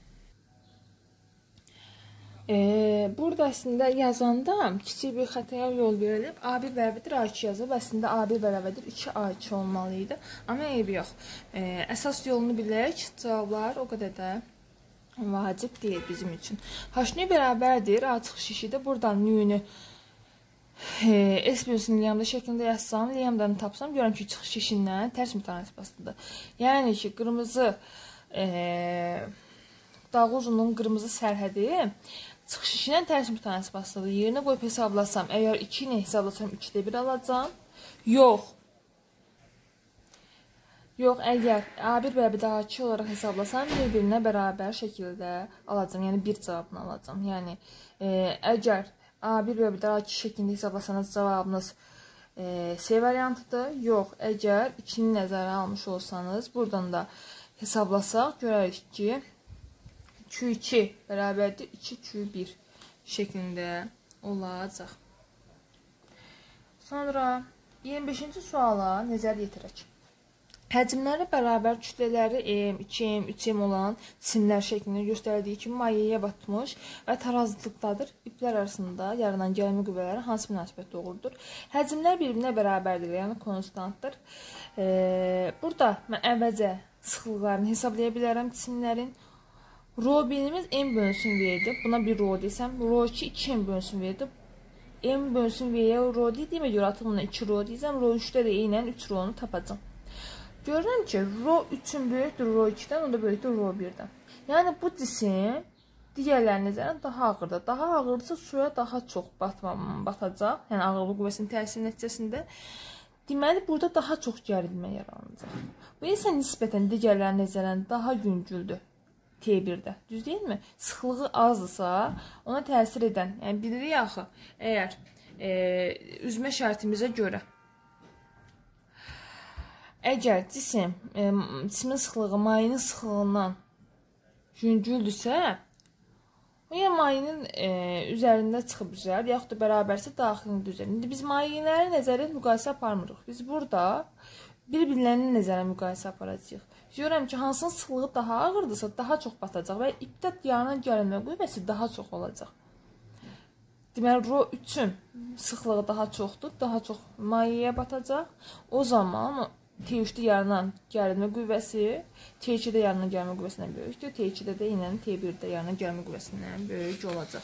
Ee, burada əslində yazanda kiçik bir xətaya yol verilib. A bir bərabərdir A iki yazılıb. Əslində A bir bərabərdir iki A iki olmalıydı. Amma eybi yox. Ee, əsas yolunu bilək. Cavablar o qədər də vacib deyil bizim üçün. H nü bərabərdir A çıxış işidir. Buradan nüyünü e, S bölünsün lambda şəklində yazsam, lambdanı tapsam, görürəm ki, çıxış işindən tərs mütənasibətlidir. Yəni ki, qırmızı e, dalğa uzunluğunun qırmızı sərhədi çıxış işindən tərs mütənasibətlidir. Yerinə qoyub hesablasam, əgər iki ilə hesablasam, üçdə bir alacam. Yox. Yox, əgər A bir bərabərdir A iki olaraq hesablasam, bir-birinə bərabər şəkildə alacam. Yəni, bir cavabını alacam. Yəni, e, əgər A bir bərabərdir A iki şəklində hesablasanız, cavabınız e, C variantıdır. Yox, əgər ikini nəzərə almış olsanız, buradan da hesablasaq, görərik ki, Q iki bərabərdir iki Q bir şəklində olacaq. Sonra iyirmi beşinci suala nəzər yetirək. Həcmləri bərabər kütlələri M, iki M, üç M olan cisimlər şəklində göstərdiyi kimi mayeyə batmış və tarazlıqdadır. İplər arasında yaranan gəlmə qüvvələri hansı münasibət doğrudur? Həcmlər bir-birinə bərabərdir, yəni konstantdır. Ee, burada mən əvvəlcə sıxlıqlarını hesablaya bilərəm cisimlərin. Rho birimiz M bölünsün V'dir. Buna bir rho desəm, rho iki, iki M bölünsün V'dir. M bölünsün V'yə rho dediyimə görə artıq buna iki rho deyəcəm. Rho üçdə də eynən üç rho'nu tapacam. Görürəm ki, rho üçün böyükdür rho ikidən, o da böyükdür rho birdən. Yəni bu cisim digərlərinə nəzərən daha ağırdır. Daha ağırdısa suya daha çox batmam, batacaq. Yəni ağırlıq qüvvəsinin təsiri nəticəsində. Deməli, burada daha çox gərilmə yaranacaq. Bu isə nisbətən digərlərinə nəzərən daha yüngüldür T birdə. Düz deyilmi? Sıxlığı azdırsa, ona təsir edən, yəni bilirik axı, əgər e, üzmə şərtimizə görə əgər cisim, e, cismin sıxlığı mayenin sıxlığından yüngüldürsə, o ya mayenin e, üzərində çıxıb üzər, yaxud da bərabərsə daxilində üzər. İndi biz mayeləri nəzərə müqayisə aparmırıq. Biz burada bir-birlərinin nəzərə müqayisə aparacağıq. Görürəm ki, hansının sıxlığı daha ağırdırsa, daha çox batacaq və ipdə yaranan gəlmə qüvvəsi daha çox olacaq. Deməli, rho üçün sıxlığı daha çoxdur, daha çox mayeyə batacaq. O zaman T üçdə yaranan gəlmə qüvvəsi T ikidə yaranan gəlmə qüvvəsindən böyükdür. T ikidə də yenə T birdə yaranan gəlmə qüvvəsindən böyük olacaq.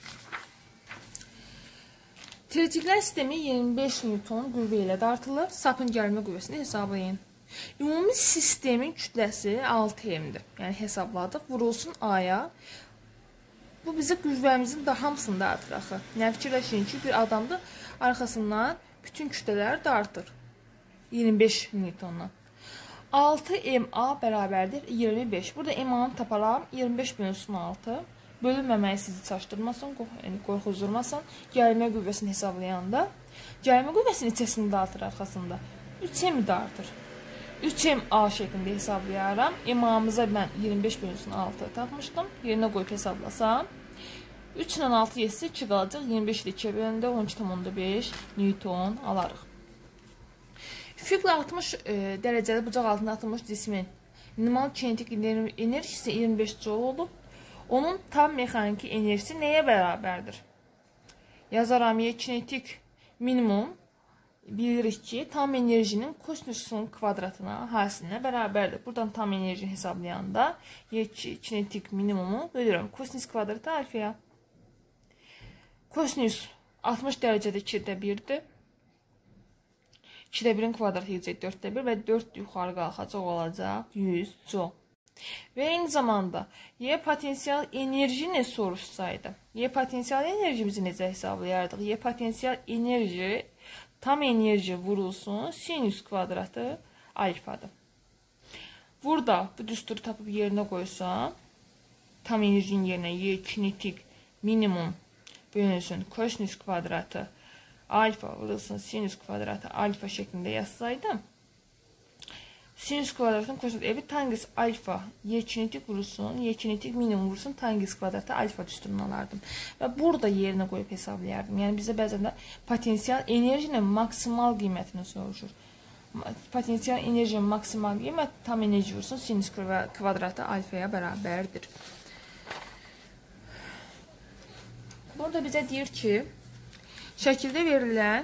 Tirciklər sistemi iyirmi beş Newton qüvvə ilə dartılır. Sapın gəlmə qüvvəsini hesablayın. Ümumi sistemin kütləsi altı M'dir. Yəni hesabladıq. Vurulsun A'ya. Bu bizə qüvvəmizin daha hamısını dartır axı. Yəni fikirləşin ki, bir adamda arxasından bütün kütlələri dartır. iyirmi beş Newtondan. altı M A bərabərdir iyirmi beş. Burada M A'nı taparam. iyirmi beş bölünsün altı. Bölünməməyi sizi çaşdırmasın, yəni qorxuzdurmasın. Gəlmə qüvvəsini hesablayanda gəlmə qüvvəsinin içəsini dartır arxasında. üç M dartır. üç M A şəklində hesablayaram. M A'mıza mən iyirmi beş bölünsün altı tapmışdım. Yerinə qoyub hesablasam. üç ilə altı yetsə iki qalacaq. iyirmi beş ilə ikiyə bölündə on iki tam beş Newton alarıq. Üfüqlə altmış e, dərəcəli bucaq altında atılmış cismin minimal kinetik enerjisi iyirmi beş joule olub. Onun tam mexaniki enerjisi nəyə bərabərdir? Yazaram, kinetik minimum bilirik ki, tam enerjinin kosinüsün kvadratına, hasilinə bərabərdir. Buradan tam enerjini hesablayanda kinetik minimumu bölürəm. Kosinüs kvadratı alfaya. Kosinüs altmış dərəcədə ikidə birdir. ikidə birin kvadratı yiyəcək dörddə bir və dörd yuxarı qalxacaq olacaq yüz joule. Və eyni zamanda Y potensial enerji nə soruşsaydı? Y potensial enerjimizi necə hesablayardıq? Y potensial enerji tam enerji vurulsun sinüs kvadratı alfadır. Burada bu düsturu tapıb yerinə qoysam, tam enerjinin yerinə Y kinetik minimum bölünsün kosinüs kvadratı alfa vurulsun sinüs kvadratı alfa şeklində yazsaydım, sinüs kvadratının kosinüs evi tangis alfa Y kinetik vurulsun, Y kinetik minimum vurulsun tangis kvadratı alfa düsturunu alardım. Və burada yerinə qoyub hesablayardım. Yəni bizə bəzən də potensial enerjinin maksimal qiymətini soruşur. Potensial enerjinin maksimal qiyməti tam enerji vurulsun sinüs kvadratı alfaya bərabərdir. Burada bizə deyir ki, şəkildə verilən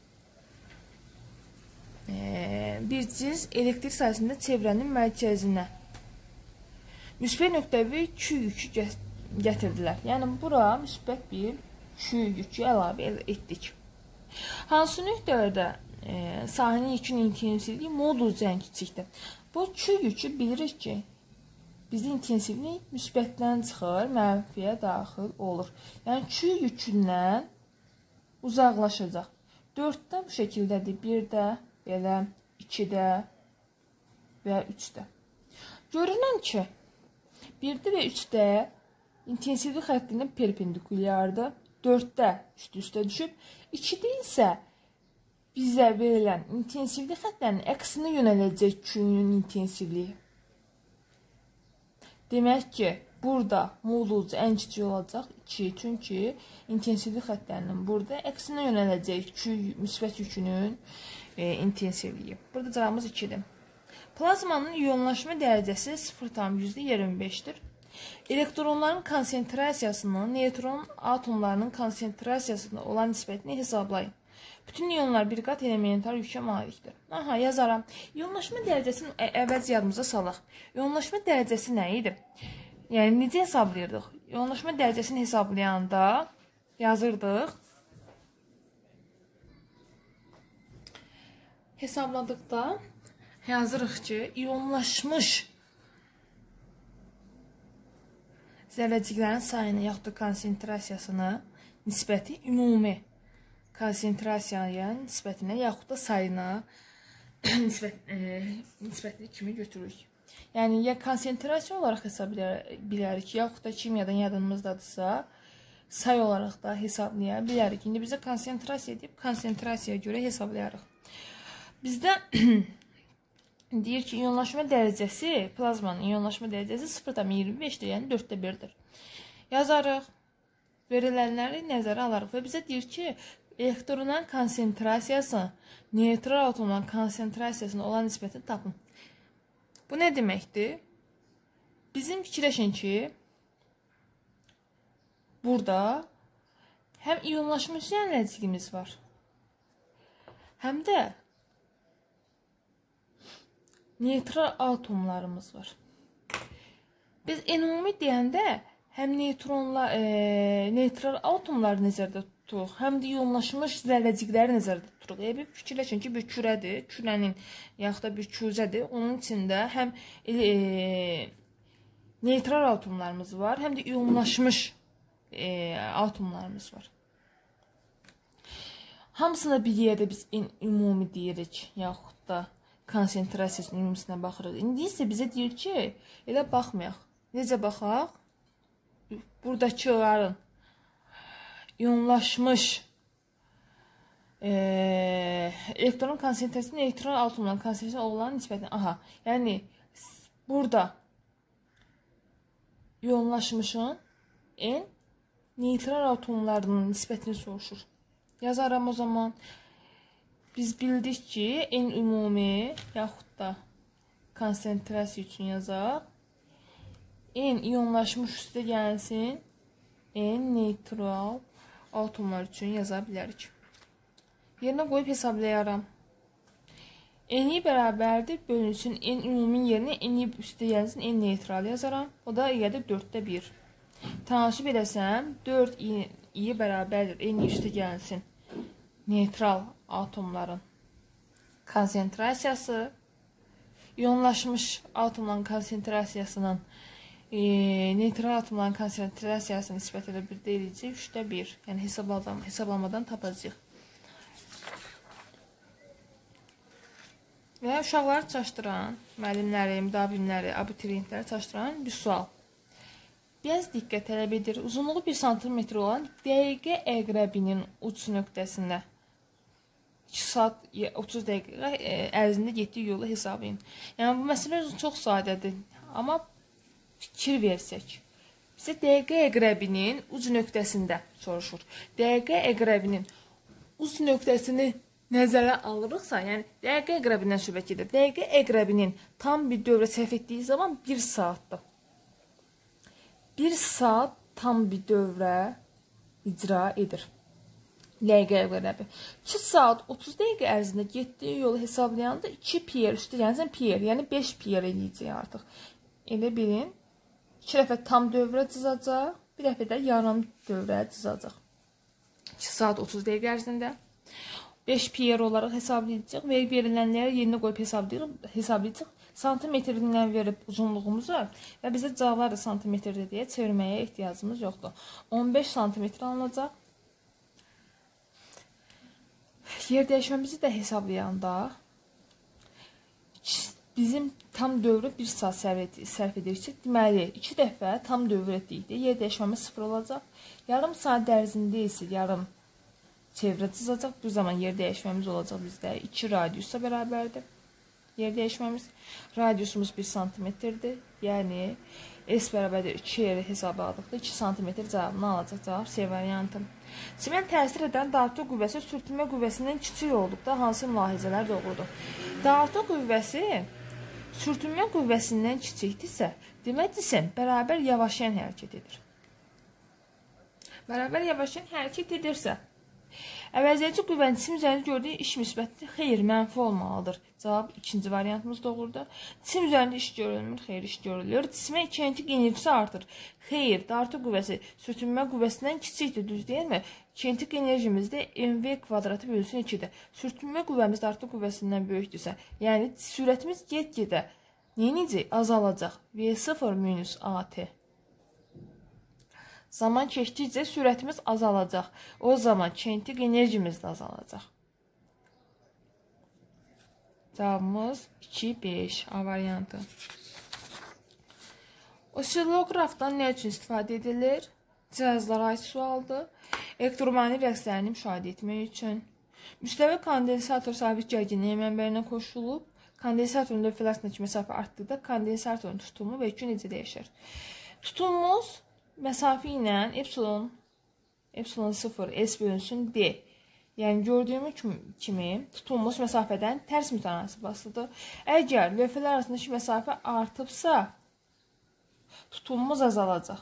e, bir cins elektrik sayəsində çevrənin mərkəzinə müsbət nöqtəvi Q yükü gətirdilər. Yəni, bura müsbət bir Q yükü əlavə etdik. Hansı nöqtələrdə e, sahənin yükün intensivliyi modul cən kiçikdir. Bu Q yükü bilirik ki, bizdə intensivlik müsbətdən çıxır, mənfiyə daxil olur. Yəni, Q yükündən uzaqlaşacaq. dörddə bu şəkildədir, birdə, belə, ikidə və üçdə. Görünən ki, birdə və üçdə intensivlik xəttinin perpendikulyardır, dörddə üst-üstə düşüb, ikidə isə bizə verilən intensivlik xəttlərinin əksinə yönələcək Q-nun intensivliyi. Demək ki, burada modulca ən kiçik olacaq iki. Çünki intensivlik xəttlərinin burada əksinə yönələcək iki müsbət yükünün e, intensivliyi. Burada cavabımız ikidir. Plazmanın iyonlaşma dərəcəsi sıfır tam iyirmi beşdir. Elektronların konsentrasiyasının neytron atomlarının konsentrasiyasına olan nisbətini hesablayın. Bütün iyonlar bir qat elementar yükə malikdir. Aha, yazaram. İyonlaşma dərəcəsini əvvəl yadımıza salaq. İyonlaşma dərəcəsi nə idi? Yəni, necə hesablayırdıq? İyonlaşma dərəcəsini hesablayanda yazırdıq. Hesabladıqda yazırıq ki, iyonlaşmış zərrəciklərin sayını yaxud da konsentrasiyasını nisbəti ümumi konsentrasiyaya nisbətinə yaxud da sayına nisbət, e, nisbətli kimi götürürük. Yəni, ya konsentrasiya olaraq hesablayarıq bilərik, yaxud da kimyadan yadımızdadırsa, say olaraq da hesablaya bilərik. İndi bizə konsentrasiya deyib, konsentrasiyaya görə hesablayarıq. Bizdə deyir ki, iyonlaşma dərəcəsi, plazmanın iyonlaşma dərəcəsi sıfır tam iyirmi beşdir, yəni dörddə birdir. Yazarıq, verilənləri nəzərə alarıq və bizə deyir ki, elektronların konsentrasiyası neytral atomların konsentrasiyasına olan nisbətini tapın. Bu nə deməkdir? Bizim fikirləşin ki, burada həm iyonlaşmış zərrəciyimiz var, həm də neytral atomlarımız var. Biz ümumi deyəndə həm neytronlar, e, neytral atomları nəzərdə tuturuq, həm də iyonlaşmış zərrəcikləri nəzərdə tuturuq. E, bir fikirləşin ki, bir kürədir, kürənin yaxud da bir küzədir. Onun içində həm e, neytral atomlarımız var, həm də iyonlaşmış e, atomlarımız var. Hamısına bir yerdə biz ümumi deyirik, yaxud da konsentrasiyasının ümumisinə baxırıq. İndi isə bizə deyir ki, elə baxmayaq. Necə baxaq? Buradakıların iyonlaşmış e, elektronun konsentrasiyası neytral atomların konsentrasiyasına olan nisbətini. Aha, yəni burada iyonlaşmışın en neytral atomlarının nisbətini soruşur. Yazaram o zaman. Biz bildik ki, en ümumi yaxud da konsentrasiya üçün yazaq. En iyonlaşmış üstə gəlsin, en neytral atomlar üçün yaza bilərik. Yerinə qoyub hesablayaram. Eni bərabərdir, bölünsün en ümumi yerinə eni üstə gəlsin, en neytral yazaram. O da iədir dörddə bir. Tənaşüb edəsəm, dörd i bərabərdir, eni üstə gəlsin. Neytral atomların konsentrasiyası, iyonlaşmış atomların konsentrasiyasının e, neytral atomların konsentrasiyasının nisbət elə bir deyiləcək, üçdə bir. Yəni hesablamadan, hesablamadan tapacaq. Və uşaqları çaşdıran, müəllimləri, müdavimləri, abituriyentləri çaşdıran bir sual. Biraz diqqət tələb edir. Uzunluğu bir santimetr olan dəqiqə əqrəbinin uç nöqtəsində iki saat otuz dəqiqə ərzində getdiyi yolu hesablayın. Yəni, bu məsələ çox sadədir. Amma fikir versək. Bizə dəqiqə əqrəbinin uc nöqtəsində soruşur. Dəqiqə əqrəbinin uc nöqtəsini nəzərə alırıqsa, yəni dəqiqə əqrəbindən söhbət edir. Dəqiqə əqrəbinin tam bir dövrə sərf etdiyi zaman bir saatdır. Bir saat tam bir dövrə icra edir. Dəqiqə əqrəbi. iki saat otuz dəqiqə ərzində getdiyi yolu hesablayanda iki piyer üstə gəlsən piyer, yəni beş piyer eləyəcək artıq. Elə bilin, iki dəfə tam dövrə cızacaq, bir dəfə də yarım dövrə cızacaq. iki saat otuz dəqiqə ərzində beş piyer olaraq hesablayacaq və verilənləri yerinə qoyub hesablayacaq. Santimetrindən verib uzunluğumuzu və bizə cavablar da santimetrdə deyə çevirməyə ehtiyacımız yoxdur. on beş santimetr alınacaq. Yer dəyişməmizi də hesablayanda bizim tam dövrü bir saat sərf ediriksə, deməli, iki dəfə tam dövr etdikdə yer dəyişməmiz sıfır olacaq. Yarım saat ərzində isə yarım çevrə cızacaq. Bu zaman yer dəyişməmiz olacaq bizdə iki radiusa bərabərdir. Yer dəyişməmiz. Radiusumuz bir santimetrdir. Yəni, S bərabərdir iki R hesabladıqda iki santimetr cavabını alacaq. Cavab C variantı. Cimin təsir edən dartı qüvvəsi sürtünmə qüvvəsindən kiçik olduqda hansı mülahizələr doğrudur? Dartı qüvvəsi sürtünmə qüvvəsindən kiçikdirsə, demək cisim bərabər yavaşayan hərəkət edir. Bərabər yavaşayan hərəkət edirsə, əvəzləyici qüvvənin cisim üzərində gördüyü iş müsbətdir, xeyr, mənfi olmalıdır. Cavab ikinci variantımız doğrudur. Cisim üzərində iş görülmür, xeyr, iş görülür. Cisimə kinetik enerjisi artır. Xeyr, dartı qüvvəsi sürtünmə qüvvəsindən kiçikdir, düz deyilmi? Kinetik enerjimiz də mv kvadratı bölünsün ikidir. Sürtünmə qüvvəmiz dartı qüvvəsindən böyükdürsə, yəni sürətimiz get-gedə neyəcək? Azalacaq. V sıfır minus at. Zaman keçdikcə sürətimiz azalacaq. O zaman kinetik enerjimiz də azalacaq. Cavabımız iki beş A variantı. Osiloqrafdan nə üçün istifadə edilir? Cihazlara aid sualdır. Elektromanyetik rəqslərini müşahidə etmək üçün. Müstəvi kondensator sabit gərginliyə mənbəyinə qoşulub. Kondensatorun lövhələrindəki məsafə artdıqda kondensatorun tutumu və yükü necə dəyişir? Tutumumuz məsafə ilə epsilon, epsilon sıfır, S bölünsün D. Yəni, gördüyümüz kimi tutumumuz məsafədən tərs mütənasib asılıdır. Əgər lövhələr arasındakı məsafə artıbsa, tutumumuz azalacaq.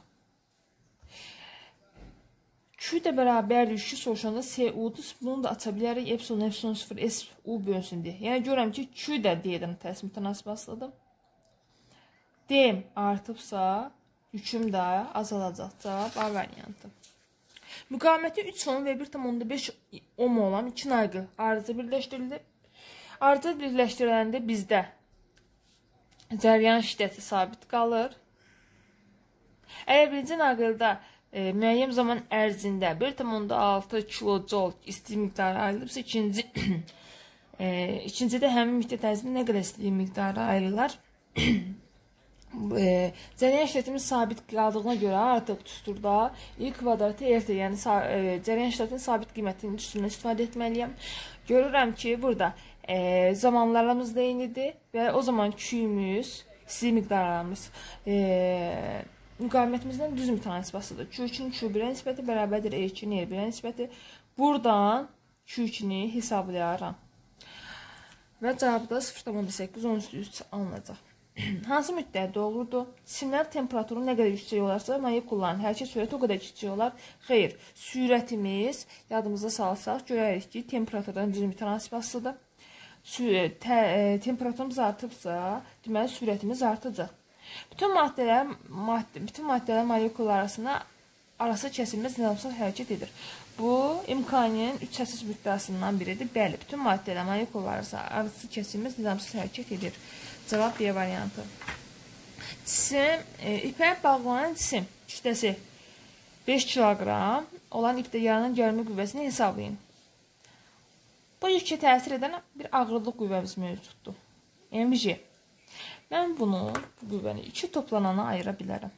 Q də bərabərdir, yükü soruşanda S U'dur. Bunu da aça bilərik. Epsilon, epsilon sıfır, S U bölünsün D. Yəni, görürəm ki, Q də D-dən tərs mütənasib asılıdır. D artıbsa, yüküm də azalacaq. Cavab A variantı. Müqaviməti üç ohm və bir tam onda beş ohm olan iki naqil arıca birləşdirildi. Arıca birləşdiriləndə bizdə cəryan şiddəti sabit qalır. Əgər birinci naqildə e, müəyyən zaman ərzində bir tam onda altı kilojoule isti miqdarı ayrılırsa, ikinci e, ikincidə həmin müddət ərzində nə qədər isti miqdarı ayrılar? E, cəryan şiddətimiz sabit qaldığına görə artıq düsturda i kvadratı R-dir, yəni e, cəryan şiddətinin sabit qiymətinin düsturundan istifadə etməliyəm. Görürəm ki, burada e, zamanlarımız da eynidir və o zaman Q-imiz, isti miqdarlarımız e, müqavimətimizdən düz mütənasib asılıdır. Q ikinin Q birə nisbəti bərabərdir E ikinin R birə nisbəti. Buradan Q ikini hesablayaram. Və cavabı da sıfır tam onda səkkiz on üç alınacaq. Hansı müddətdə olurdu? Cisimlər temperaturu nə qədər yüksək olarsa, molekulaların hərəkət sürəti o qədər kiçik olar. Xeyr, sürətimiz yadımızda salsaq, görərik ki, temperaturdan düz mütənasib asılıdır. Temperaturumuz artıbsa, deməli, sürətimiz artacaq. Bütün maddələr, maddə, bütün maddələr molekulalar arasında arası kəsilməz nizamsız hərəkət edir. Bu, imkaninin üç əsas müddəasından biridir. Bəli, bütün maddələr molekulalar arası kəsilməz nizamsız hərəkət edir. Cavab B variantı. Cisim, e, ipə bağlanan cisim kütləsi beş kiloqram olan ipdə yaranan gəlmə qüvvəsini hesablayın. Bu yükə təsir edən bir ağırlıq qüvvəmiz mövcuddur. M G. Mən bunu, bu qüvvəni iki toplanana ayıra bilərəm.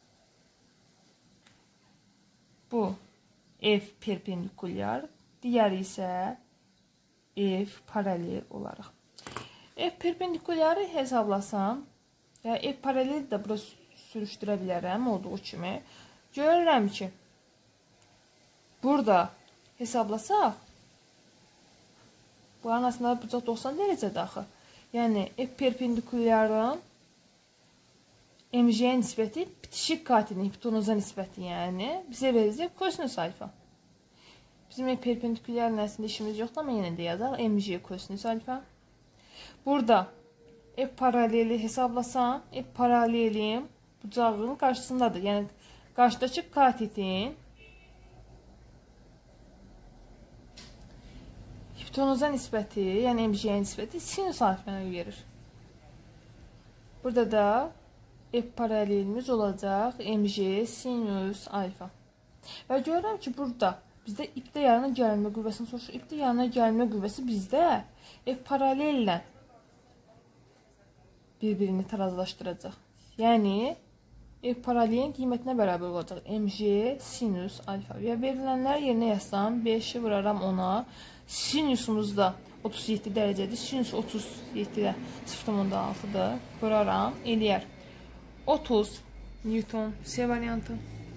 Bu F perpendikulyar, digəri isə F paralel olaraq. F perpendikulyarı hesablasam, və F paralel də bura sürüşdürə bilərəm olduğu kimi. Görürəm ki, burada hesablasaq, bu arasında bucaq doxsan dərəcədə axı. Yəni, F perpendikulyarın M G-yə nisbəti bitişik katinin hipotenuza nisbəti, yəni bizə verəcək kosinus alfa. Bizim F perpendikulyarın əslində işimiz yoxdur, amma yenə də yazaq M G kosinus alfa. Burada F paraleli hesablasam, F paralelin bucağının qarşısındadır. Yəni, qarşıdakı katetin hipotenuza nisbəti, yəni M G-yə nisbəti sinus alfanı verir. Burada da F paralelimiz olacaq M G sinus alfa. Və görürəm ki, burada bizdə ipdə yaranan gəlmə qüvvəsini soruşur. İpdə yaranan gəlmə qüvvəsi bizdə F paralellə bir-birini tarazlaşdıracaq. Yəni, F paralelin qiymətinə bərabər olacaq. M G sinus alfa. Və verilənlər yerinə yazsam, beşi vuraram ona. Sinusumuz da otuz yeddi dərəcədir. Sinus otuz yeddidə sıfır tam onda altıdır. Vuraram, eləyər. otuz Newton, C variantı.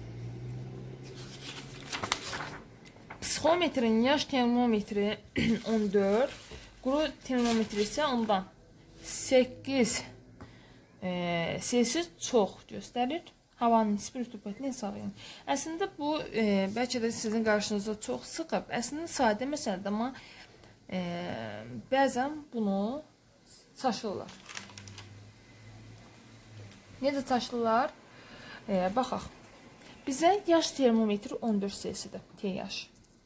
Psixometrin yaş termometri on dörd, quru termometri isə ondan səkkiz e, Celsius çox göstərir. Havanın nisbi rütubətini hesablayın. Əslində bu e, bəlkə də sizin qarşınızda çox sıxıb. Əslində sadə məsələdir, amma e, bəzən bunu çaşırlar. Necə çaşırlar? E, baxaq. Bizə yaş termometri on dörd Celsiusdir. T yaş.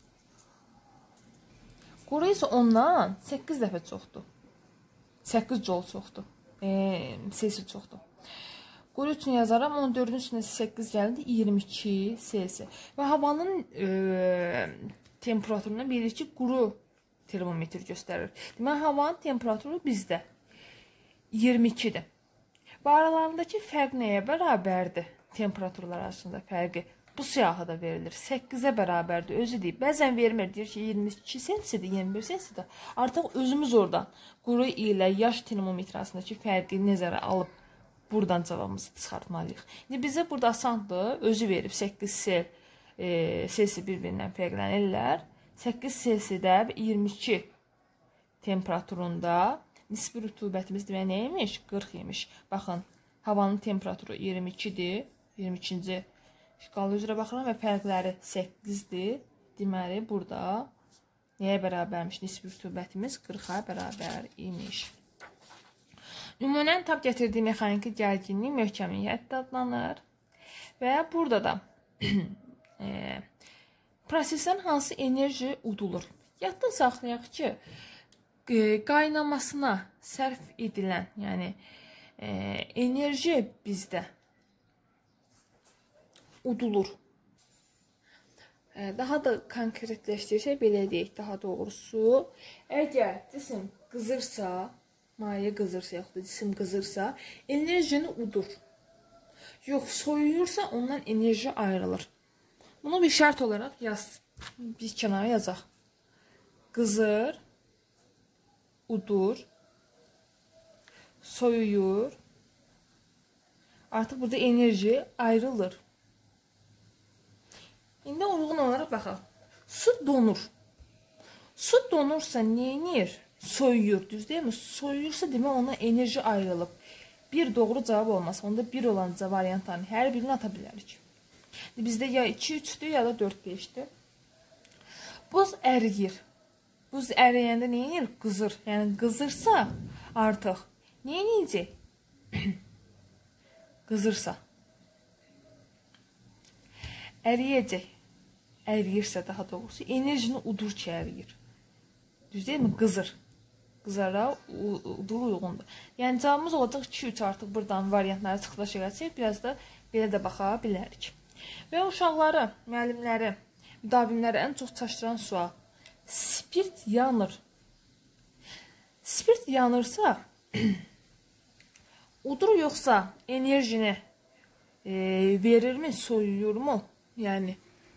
Quru isə ondan səkkiz dəfə çoxdur. səkkiz joule çoxdur. E, Celsius çoxdur. Quru üçün yazaram, on dördün üstünə səkkiz gəldi, iyirmi iki Celsius. Və havanın e, temperaturundan bilir ki, quru termometr göstərir. Deməli, havanın temperaturu bizdə iyirmi ikidir. Və aralarındakı fərq nəyə bərabərdir? Temperaturlar arasında fərqi bu siyahıda verilir. səkkizə bərabərdir, özü deyib. Bəzən vermir, deyir ki, iyirmi iki Celsiusdir, iyirmi bir Celsiusdir. Artıq özümüz oradan quru ilə yaş termometr arasındakı fərqi nəzərə alıb buradan cavabımızı çıxartmalıyıq. İndi bizə burada asandır, özü verib səkkiz Celsius e, bir-birindən fərqlənirlər. səkkiz Celsiusdə iyirmi iki temperaturunda nisbi rütubətimiz demək nəymiş? qırx imiş. Baxın, havanın temperaturu iyirmi ikidir. iyirmi ikinci şkala üzrə baxıram və fərqləri səkkizdir. Deməli, burada nəyə bərabərmiş? Nisbi rütubətimiz qırxa bərabər imiş. Nümunənin tab gətirdiyi mexaniki gərginlik möhkəmiyyət adlanır. Və burada da e, prosesdən hansı enerji udulur? Yadda saxlayaq ki, e, qaynamasına sərf edilən, yəni e, enerji bizdə udulur. E, daha da konkretləşdirsək, belə deyək, daha doğrusu, əgər cisim qızırsa, maye qızırsa, yaxud da cisim qızırsa, enerjini udur. Yox, soyuyursa, ondan enerji ayrılır. Bunu bir şərt olaraq yaz, bir kənara yazaq. Qızır, udur, soyuyur. Artıq burada enerji ayrılır. İndi uyğun olaraq baxaq. Su donur. Su donursa neyinir? Soyuyur, düz deyil mi? Soyuyursa demək ona enerji ayrılıb. Bir doğru cavab olmasa, onda bir olan variantların hər birini ata bilərik. Bizdə ya iki üçdür, ya da dörd beşdir. Buz əriyir. Buz əriyəndə neyinir? Qızır. Yəni qızırsa artıq neyinəcək? Qızırsa. Əriyəcək. Əriyirsə daha doğrusu enerjini udur ki, əriyir. Düz deyil mi? Qızır. Qızara udulu uyğundur. Yəni cavabımız olacaq iki üç, artıq buradan variantları çıxdaşa gəlsək, biraz da belə də baxa bilərik. Və uşaqları, müəllimləri, müdavimləri ən çox çaşdıran sual. Spirt yanır. Spirt yanırsa, udur yoxsa enerjini e, verirmi, soyuyurmu? Yəni,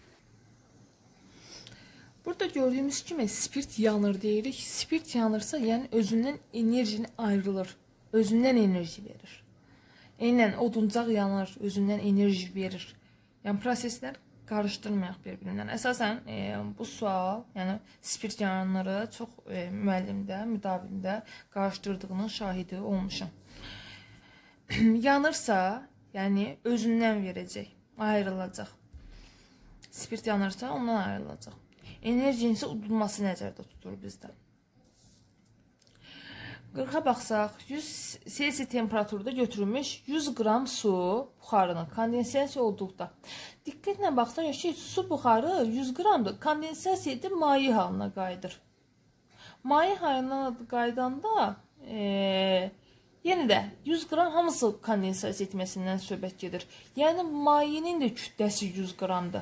burada gördüyümüz kimi spirt yanır deyirik. Spirt yanırsa, yəni özündən enerjini ayrılır. Özündən enerji verir. Eynən oduncaq yanır, özündən enerji verir. Yəni proseslər qarışdırmayaq bir-birindən. Əsasən e, bu sual, yəni spirt yanları çox e, müəllimdə, müdavimdə qarışdırdığının şahidi olmuşam. Yanırsa, yəni özündən verəcək, ayrılacaq. Spirt yanırsa, ondan ayrılacaq. Enerjinin isə udulması nəzərdə tutulur bizdə. qırxa baxsaq, yüz Celsius temperaturda götürülmüş yüz qram su buxarının kondensasiya olduqda. Diqqətlə baxsaq ki, su buxarı yüz qramdır. Kondensasiya edir, maye halına qayıdır. Maye halına qaydanda e, yenə də yüz qram hamısı kondensasiya etməsindən söhbət gedir. Yəni mayenin də kütləsi yüz qramdır.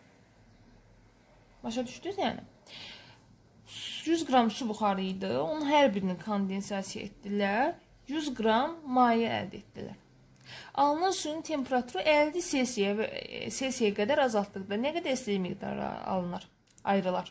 Başa düşdünüz yəni? yüz qram su buxarı idi. Onun hər birini kondensasiya etdilər. yüz qram maye əldə etdilər. Alınan suyun temperaturu əlli Celsiyə qədər azaltdıqda nə qədər istilik miqdarı alınır, ayrılar.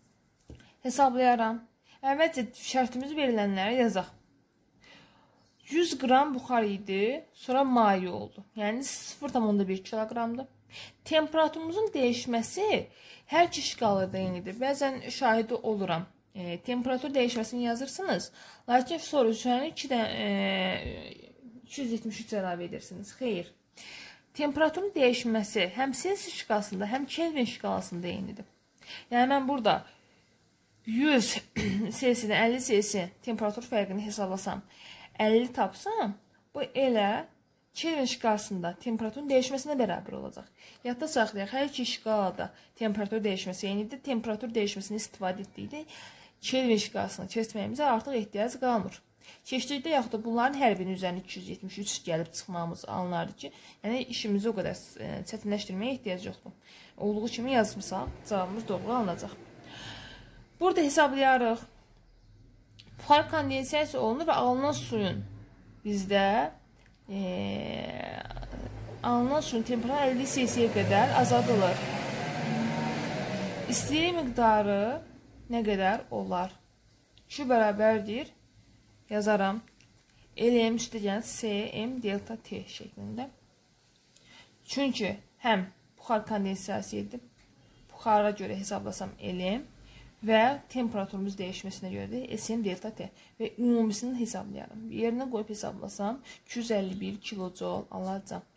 Hesablayaram. Əvvəlcə şərtimiz verilənləri yazaq. yüz qram buxar idi, sonra maye oldu. Yəni sıfır tam bir kiloqramdır. Temperaturumuzun dəyişməsi hər iki şkalada eynidir. Bəzən şahidi oluram. E, temperatur dəyişməsini yazırsınız. Lakin sonra üzərinə ikidən e, iki yüz yetmiş üç əlavə edirsiniz. Xeyr. Temperaturun dəyişməsi həm Selsi şkalasında, həm Kelvin şkalasında eynidir. Yəni mən burada yüz Selsidən əlli Selsi temperatur fərqini hesablasam, əlli tapsam, bu elə Kelvin şkalasında temperaturun dəyişməsinə bərabər olacaq. Yadda saxlayaq, hər iki şkalada temperatur dəyişməsi eynidir. Temperatur dəyişməsini istifadə etdikdə Kelvin şkalasına keçməyimizə artıq ehtiyac qalmır. Keçdikdə yaxud da bunların hər birinin üzərinə iki yüz yetmiş üç gəlib çıxmamız anlardı ki, yəni işimizi o qədər çətinləşdirməyə ehtiyac yoxdur. Olduğu kimi yazmışsaq, cavabımız doğru alınacaq. Burada hesablayarıq. Buxar kondensiyası olunur və alınan suyun bizdə e, alınan suyun temperaturu əlli Selsiyə qədər azaldılır. İstilik miqdarı nə qədər olar? Q bərabərdir. Yazaram. L M üstəgən C M delta T şəklində. Çünki həm buxar kondensiyasıdır. Buxara görə hesablasam L M və temperaturumuz dəyişməsinə görə də S M delta T və ümumisini hesablayarım. Yerinə qoyub hesablasam iki yüz əlli bir kilojoule alacaq.